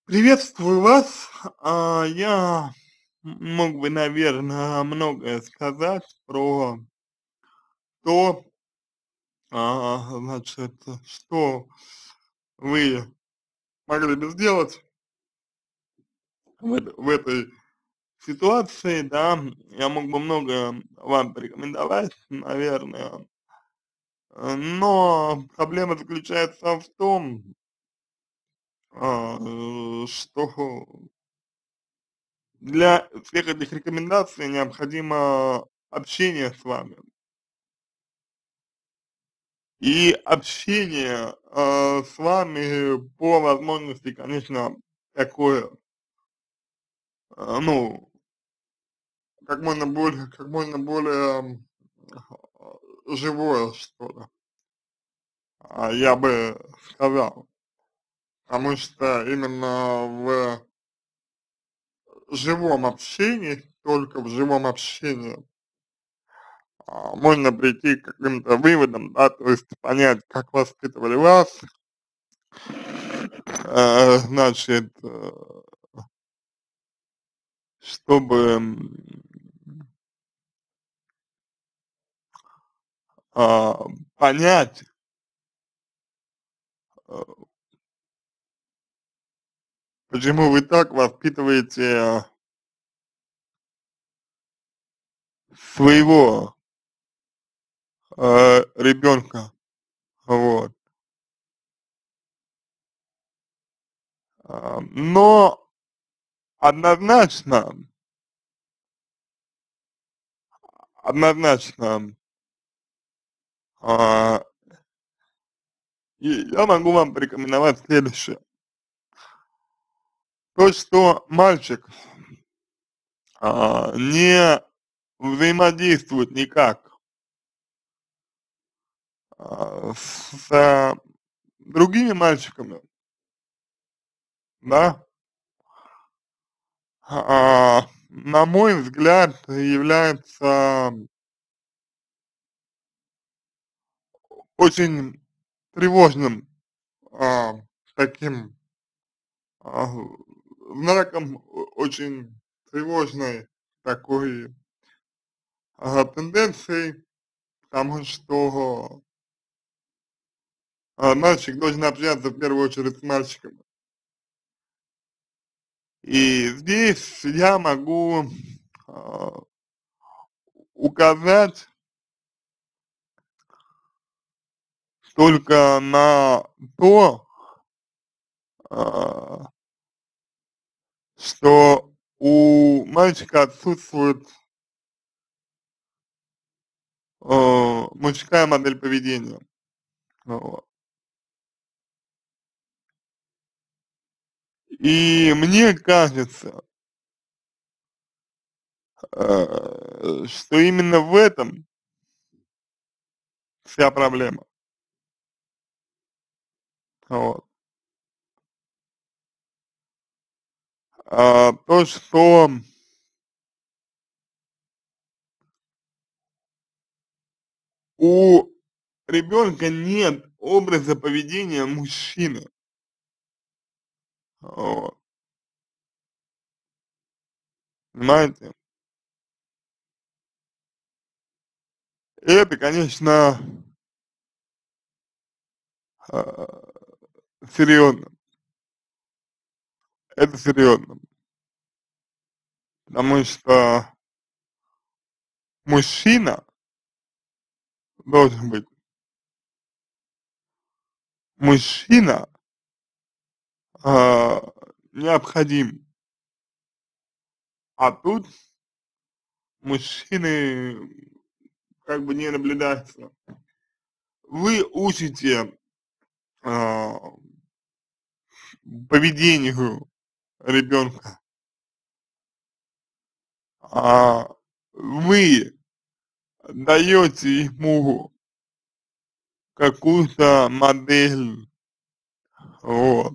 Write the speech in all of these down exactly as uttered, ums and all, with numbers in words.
Приветствую вас. А, я м мог бы, наверно, многое сказать про то, а, значит, что вы могли бы сделать в эт в этой ситуации, да. Я мог бы многое вам порекомендовать, наверное. Э, но проблема заключается в том а, э, что для всех этих рекомендаций необходимо общение с вами. И общение, а, с вами по возможности, конечно, такое а, ну как можно более как можно более, м, живое, что ли. А, я бы сказал. Потому что именно в живом общении, только в живом общении а, можно прийти к каким-то выводам, да, то есть понять, как воспитывали вас. А, значит, э чтобы, м а, понять э почему вы так воспитываете своего а, ребенка, вот. А, но однозначно однозначно а и я могу вам порекомендовать следующее. То, что мальчик а, не взаимодействует никак а, с другими мальчиками да а, на мой взгляд, является очень тревожным, а, таким а, знаком, о очень тревожной такой а, тенденцией, потому что а, мальчик должен общаться в первую очередь с мальчиком. И здесь я могу а указать только на то а что у мальчика отсутствует а, мужская модель поведения. Вот. И мне кажется а, что именно в этом вся проблема. Вот. А, то, что у ребенка нет образа поведения мужчины. Вот. Понимаете? Это, конечно а, серьезно. Это серьезно. Потому что мужчина должен быть мужчина а, необходим. А тут мужчины как бы не наблюдается. Вы учите а поведению ребенка. А вы даете ему какую-то модель. Вот.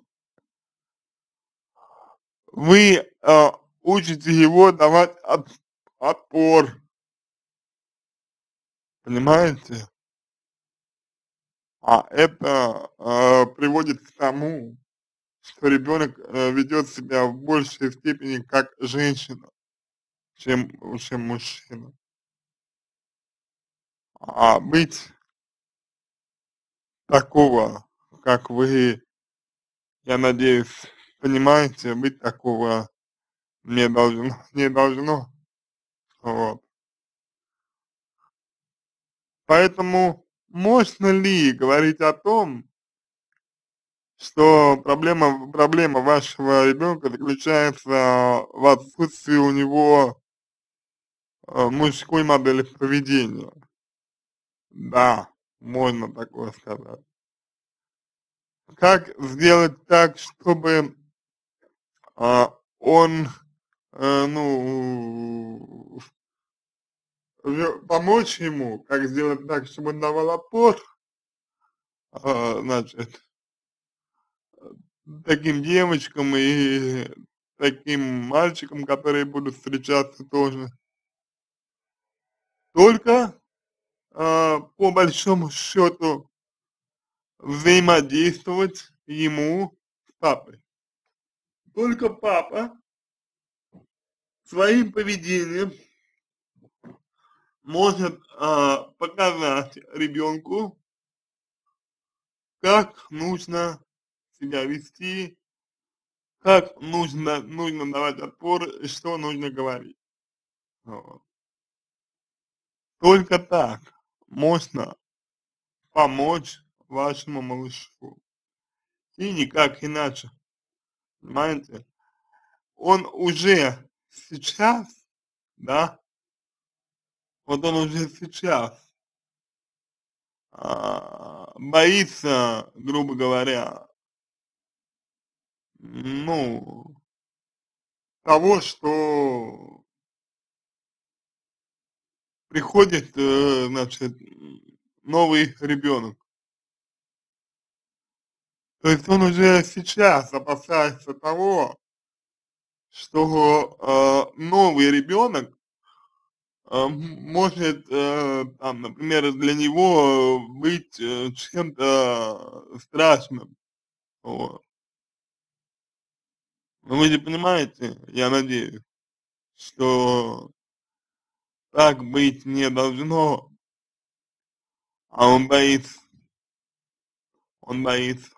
Вы а учите его давать от отпор. Понимаете? А это а приводит к тому что ребенок э, ведет себя в большей степени как женщина, чем, чем мужчина. А быть такого, как вы, я надеюсь, понимаете, быть такого не должно, не должно, вот. Поэтому можно ли говорить о том, что проблема, проблема вашего ребенка заключается в отсутствии у него э, мужской модели поведения? Да, можно такое сказать. Как сделать так, чтобы а, он, э, ну, ве- помочь ему, как сделать так, чтобы он давал отпор, а, значит, таким девочкам и таким мальчикам, которые будут встречаться тоже. Только а, по большому счету взаимодействовать ему с папой. Только папа своим поведением может а, показать ребенку, как нужно себя вести, как нужно, нужно давать отпор и что нужно говорить. Вот. Только так можно помочь вашему малышу. И никак иначе, понимаете? Он уже сейчас, да, вот он уже сейчас а, боится, грубо говоря, ну, того, что приходит, э, значит, новый ребенок. То есть он уже сейчас опасается того, что э, новый ребенок э, может, э, там, например, для него быть э, чем-то страшным. Вот. Но вы же понимаете, я надеюсь, что так быть не должно, а он боится, он боится.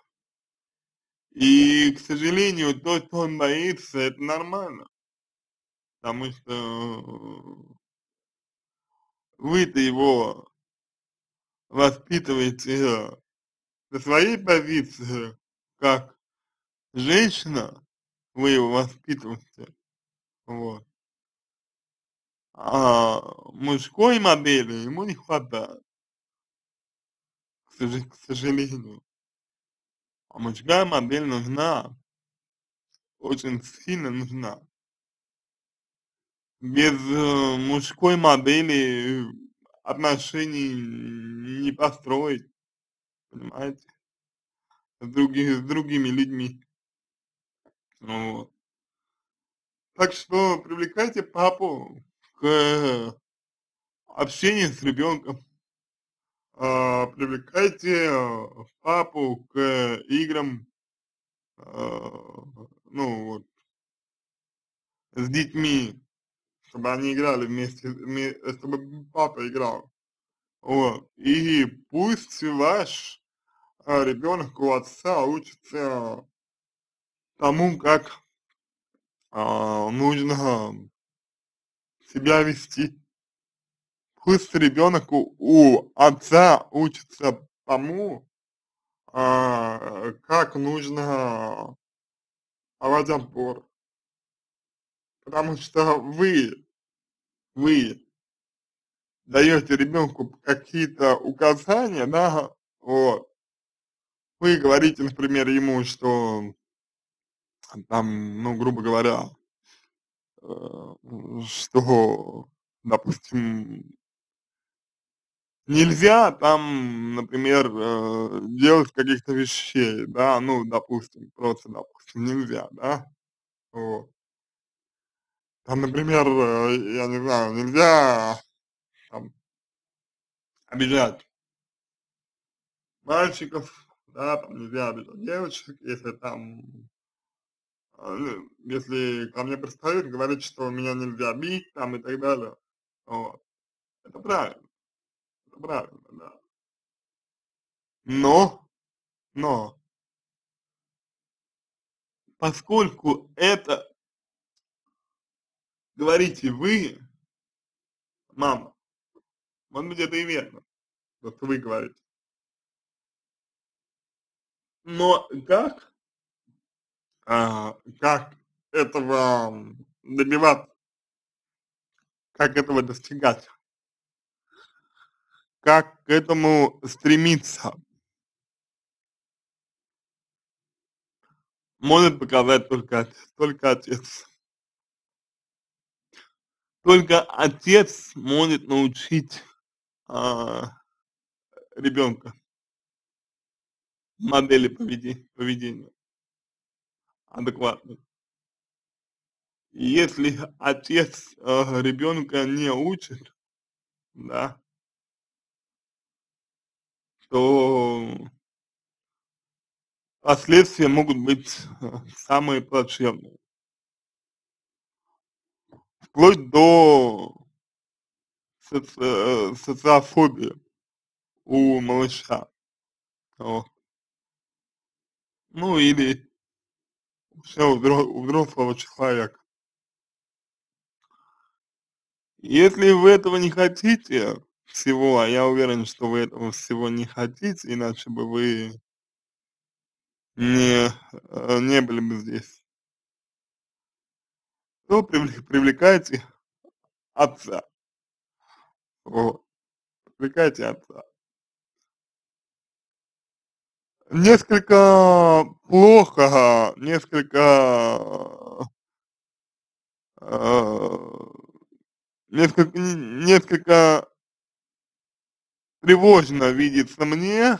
И, к сожалению, то, что он боится, это нормально, потому что вы-то его воспитываете со своей позиции, как женщина, вы его воспитываете, вот, а мужской модели ему не хватает, к, сож- к сожалению. А мужская модель нужна, очень сильно нужна. Без э, мужской модели отношений не построить, понимаете, с, други, с другими людьми. Вот. Так что привлекайте папу к общению с ребенком, а, привлекайте э, папу к играм, а, ну вот, с детьми, чтобы они играли вместе, вме- чтобы папа играл. Вот. И пусть ваш а, ребенок у отца учится тому, как а, нужно себя вести. Пусть ребенок у, у отца учится тому, а, как нужно давать отпор. Потому что вы, вы даете ребенку какие-то указания, да, вот. Вы говорите, например, ему, что там, ну, грубо говоря, э, что, допустим, нельзя там, например, э, делать каких-то вещей, да, ну, допустим, просто допустим, нельзя, да, вот. Там, например, э, я не знаю, нельзя там обижать мальчиков, да, там нельзя обижать девочек, если там а, ну, если ко мне пристают, говорить, что меня нельзя бить там и так далее. Вот. Это правильно, это правильно, да. Но, но, поскольку это говорите вы, мама, может быть, это и верно, то, что вы говорите. Но как, а, как этого добиваться, как этого достигать, как к этому стремиться, может показать только отец, только отец. Только отец может научить а, ребенка модели поведи поведения адекватной. И если отец а, ребенка не учит, да, то последствия могут быть а, самые плачевные, вплоть до соци э, социофобии у малыша. Вот. Ну или вообще у взро у взрослого человека. Если вы этого не хотите всего, а я уверен, что вы этого всего не хотите, иначе бы вы не, э, не были бы здесь, то привле привлекайте отца. Вот, привлекайте отца. Несколько плохо, несколько, э, несколько н несколько тревожно видится мне,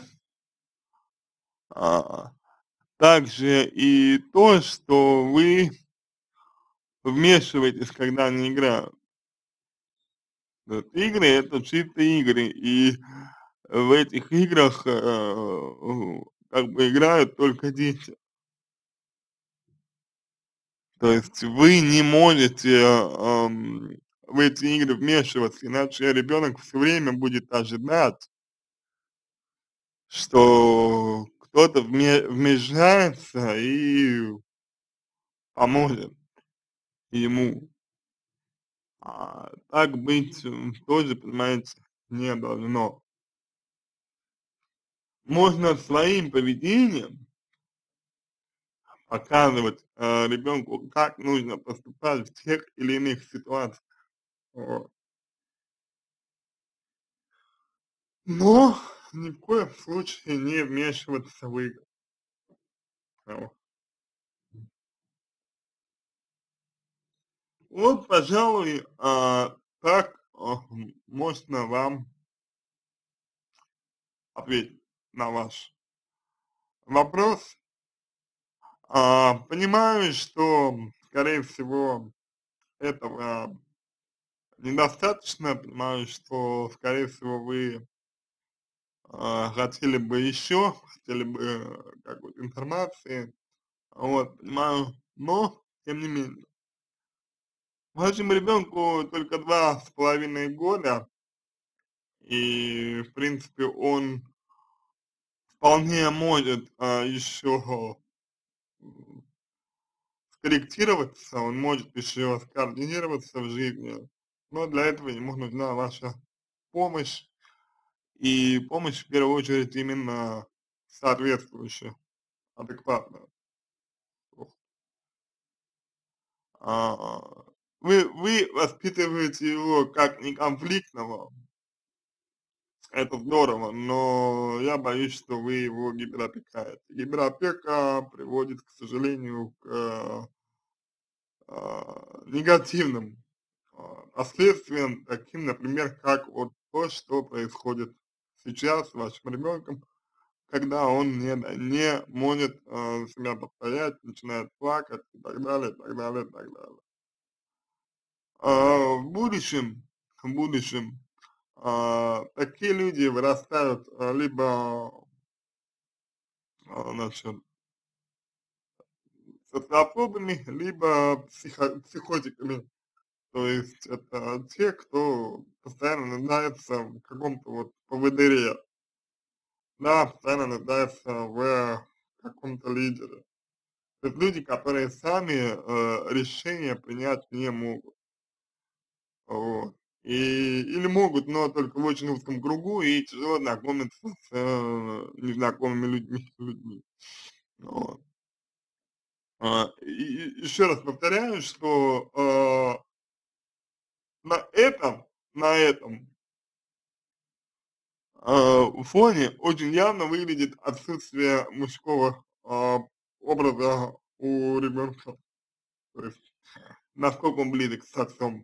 а, также и то, что вы вмешиваетесь, когда они играют. Вот игры — это чисто игры, и в этих играх, э, э, как бы играют только дети. То есть вы не можете, ам, в эти игры вмешиваться, иначе ребенок все время будет ожидать, что кто-то вме вмешается и поможет ему. А так быть, м, тоже, понимаете, не должно. Можно своим поведением показывать, э, ребенку, как нужно поступать в тех или иных ситуациях. Вот. Но ни в коем случае не вмешиваться в игры. Вот. Вот, пожалуй, а, так, а, м, можно вам ответить на ваш вопрос. А, понимаю, что, скорее всего, этого недостаточно. Понимаю, что, скорее всего, вы а, хотели бы еще, хотели бы э, какой-то информации. Вот, понимаю, но тем не менее. Вашему ребенку только два с половиной года, и, в принципе, он вполне может а, еще м, скорректироваться, он может еще скоординироваться в жизни, но для этого ему нужна ваша помощь, и помощь в первую очередь именно соответствующая, адекватная. А, вы вы воспитываете его как неконфликтного, это здорово, но я боюсь, что вы его гиперопекаете. Гиперопека приводит, к сожалению, к, а, негативным, а, последствиям, таким, например, как вот то, что происходит сейчас с вашим ребенком, когда он не да не может, а, за себя постоять, начинает плакать и так далее, и так далее, и так далее. А, в будущем, в будущем, а, такие люди вырастают, а, либо, а, значит, социофобами, либо психо психотиками. То есть это те, кто постоянно нуждается в каком-то вот поводыре, да, постоянно нуждается в каком-то лидере. То есть люди, которые сами э, решения принять не могут. Вот. И, или могут, но только в очень узком кругу и тяжело знакомиться с э, незнакомыми людьми. людьми. Вот. А, и, и еще раз повторяю, что э, на этом, на этом э, фоне очень явно выглядит отсутствие мужского э, образа у ребенка. То есть насколько он близок с отцом,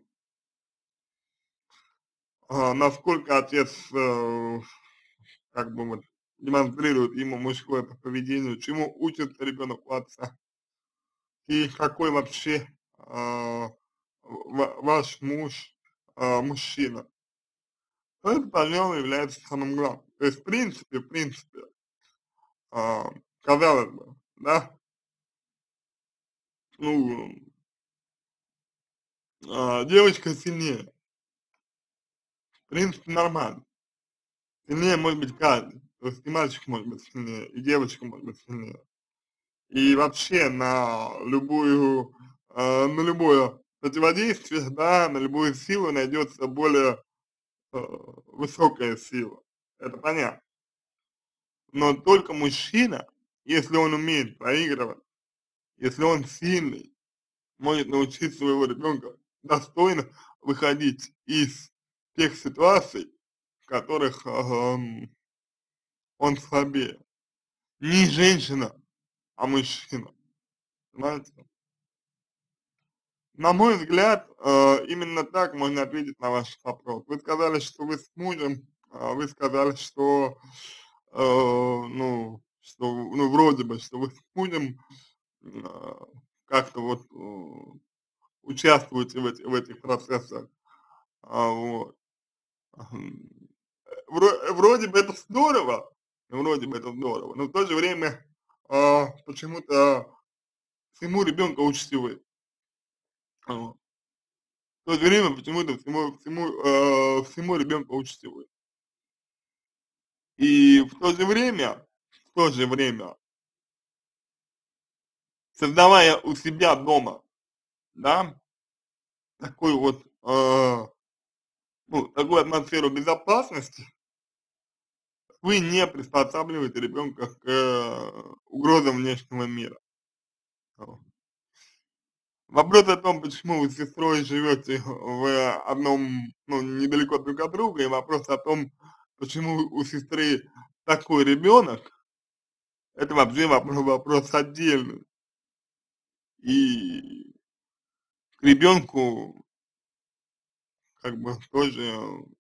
а, насколько отец э, как бы вот демонстрирует ему мужское поведение, чему учит ребенок у отца, и какой вообще а, ва- ваш муж, а, мужчина. Это, пожалуй, является самым главным. То есть, в принципе, в принципе, а, казалось бы, да, ну, а, девочка сильнее, в принципе, нормально. Сильнее может быть каждый. То есть и мальчик может быть сильнее, и девочка может быть сильнее. И вообще на любую, э, на любое противодействие, да, на любую силу найдется более э, высокая сила. Это понятно. Но только мужчина, если он умеет проигрывать, если он сильный, может научить своего ребенка достойно выходить из тех ситуаций, в которых эм, он слабее. Не женщина, а мужчина. Понимаете? На мой взгляд, э, именно так можно ответить на ваш вопрос. Вы сказали, что вы с мужем, а вы сказали, что, э, ну, что, ну, вроде бы, что вы с мужем э, как-то вот э, участвуете в, эти- в этих процессах. А, вот. М, вро- Вроде бы это здорово, вроде бы это здорово, но в то же время а, почему-то всему ребенка учите вы. Вот. В то же время почему-то всему, всему, э, всему ребенка учите вы. И в то же время, в то же время, создавая у себя дома, да, такой вот, э, ну, такую атмосферу безопасности, вы не приспосабливаете ребенка к э, угрозам внешнего мира. Вот. Вопрос о том, почему вы с сестрой живете в одном, ну, недалеко друг от друга, и вопрос о том, почему у сестры такой ребенок, это вообще вопрос, вопрос отдельный. И к ребенку как бы тоже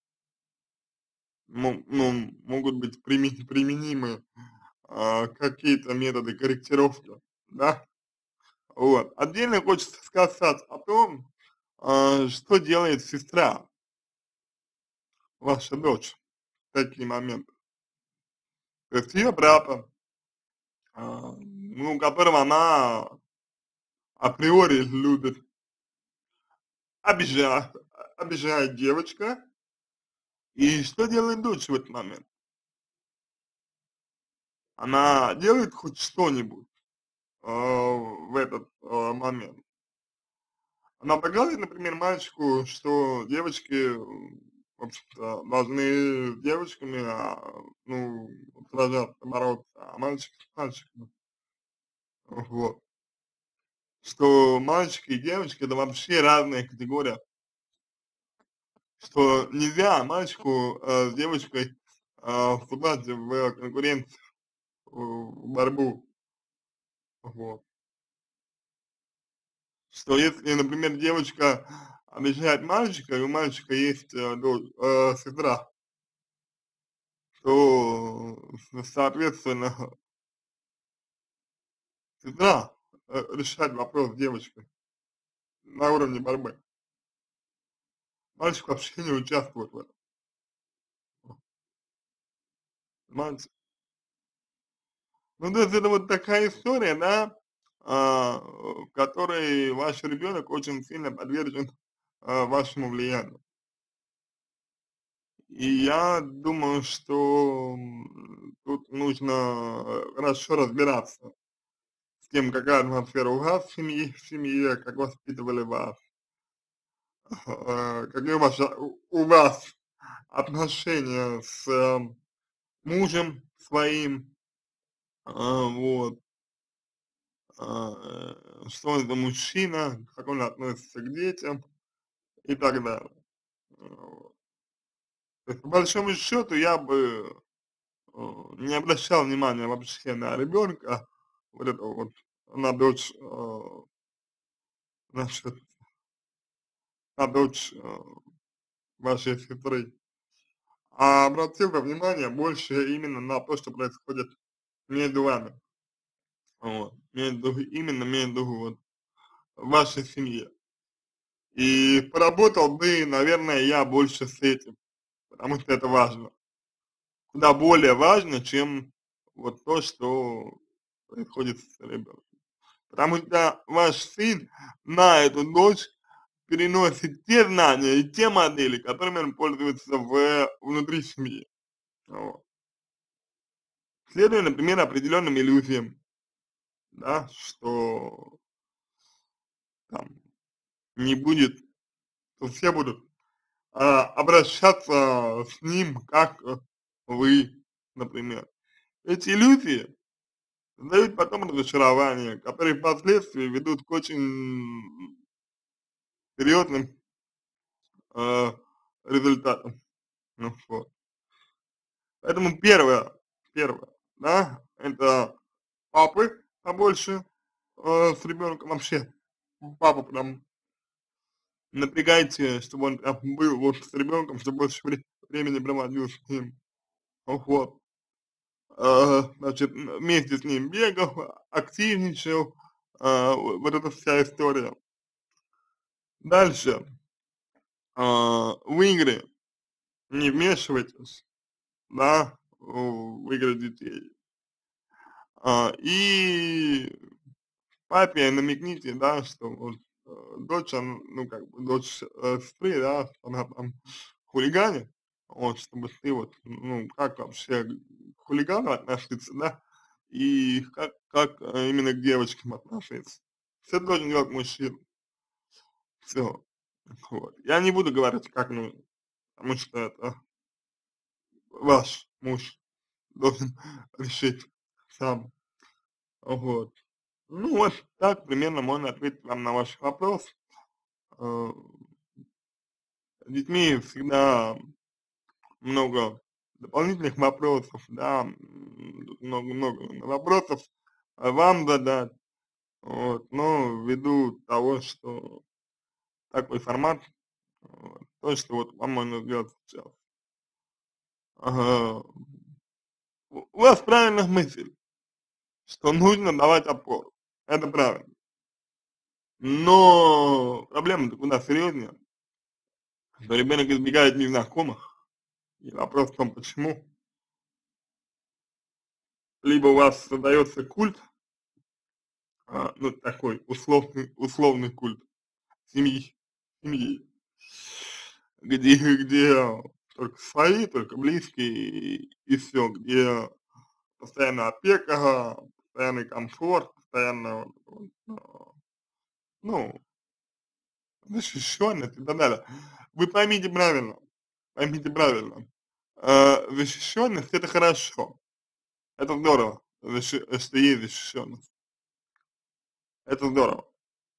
мо ну, могут быть приме применимы, а, какие-то методы корректировки, да. Вот. Отдельно хочется сказать о том, а, что делает сестра, ваша дочь в такие моменты. То есть ее брата, а, ну, которого она априори любит, обижа обижает девочка. И что делает дочь в этот момент? Она делает хоть что-нибудь а, в этот а, момент. Она показывает, например, мальчику, что девочки, м, в общем-то, должны с девочками, а, ну, сражаться, бороться, а мальчик с мальчиками. Вот. Что мальчики и девочки это вообще разные категории. Что нельзя мальчику э, с девочкой э, вступать в конкуренцию, в борьбу. Вот. Что если, например, девочка обижает мальчика, и у мальчика есть э, дочь- э, сестра, то, э, соответственно, сестра э, решает вопрос с девочкой на уровне борьбы. Мальчик вообще не участвует в этом. Понимаете? Ну, то есть это вот такая история, да, а, в которой ваш ребенок очень сильно подвержен а, вашему влиянию. И я думаю, что м, тут нужно э, хорошо разбираться с тем, какая атмосфера у вас в семье, в семье, как воспитывали вас, э, какие у вас, а, у у вас отношения с э, мужем своим, а, вот, а, э, что он за мужчина, как он относится к детям и так далее. Вот. То есть, по большому счету, я бы э, не обращал внимания вообще на ребенка, вот это вот, на дочь, э, насчет, на дочь э, вашей сестры, а обратил бы внимание больше именно на то, что происходит между вами, вот, между, именно между вот вашей семье. И поработал бы, наверное, я больше с этим, потому что это важно. Куда более важно, чем вот то, что происходит с ребенком. Потому что ваш сын на эту дочь переносит те знания и те модели, которыми он пользуется в, внутри семьи. Вот. Следуя, например, определенным иллюзиям, да, что там не будет, что все будут а, обращаться с ним, как э, вы, например. Эти иллюзии дают потом разочарование, которые впоследствии ведут к очень серьезным э, результатам. Ну, вот. Поэтому первое, первое, да, это папы побольше э, с ребенком вообще, папу прям напрягайте, чтобы он прям был вот с ребенком, чтобы больше вре- времени проводил с ним, вот. Э, значит, м, вместе с ним бегал, активничал, э, вот эта вся история. Дальше, а, в игры не вмешивайтесь, да, в игры детей. А, и папе намекните, да, что вот, э, дочь, он, ну, как бы, дочь э, сестры, да, она там хулиганит, вот, чтобы ты вот, ну, как вообще к хулигану относиться, да, и как, как э, именно к девочкам относиться. Все должен делать мужчина, все, вот. Я не буду говорить, как нужно, потому что это ваш муж должен решить сам, вот. Ну, вот так примерно можно ответить вам на ваш вопрос. Э, с детьми всегда много дополнительных вопросов, да, много-много вопросов а вам задать, вот, но ввиду того, что такой формат, вот, то, что вот вам можно сделать сейчас. Ага. У у вас правильная мысль, что нужно давать опору, это правильно, но проблема-то куда серьезнее, что ребенок избегает незнакомых, и вопрос в том, почему. Либо у вас создается культ, а, ну, такой условный, условный культ семьи, семьи, где, где только свои, только близкие и, и все, где постоянная опека, постоянный комфорт, постоянно, вот, а, ну, защищенность и так далее. Вы поймите правильно, поймите правильно, э, защищенность это хорошо, это здорово, защи- что есть защищенность, это здорово,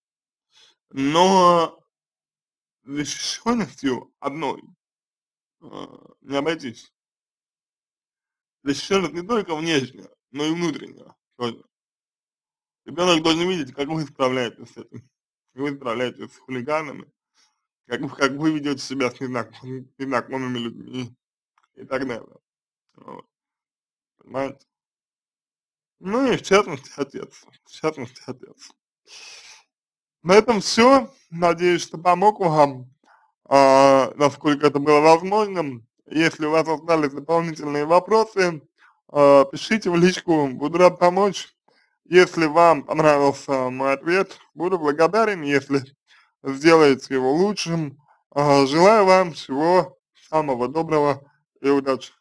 но защищенностью одной а, не обойтись. Защищенность не только внешняя, но и внутренняя тоже. Ребенок должен видеть, как вы справляетесь с этим, как вы справляетесь с хулиганами, как вы, как вы ведете себя с незнакомыми, незнакомыми людьми и так далее. Вот, понимаете? Ну и в частности отец, в частности отец. На этом все. Надеюсь, что помог вам, а, насколько это было возможным. Если у вас остались дополнительные вопросы, а, пишите в личку, буду рад помочь. Если вам понравился мой ответ, буду благодарен, если сделаете его лучшим. А, желаю вам всего самого доброго и удачи!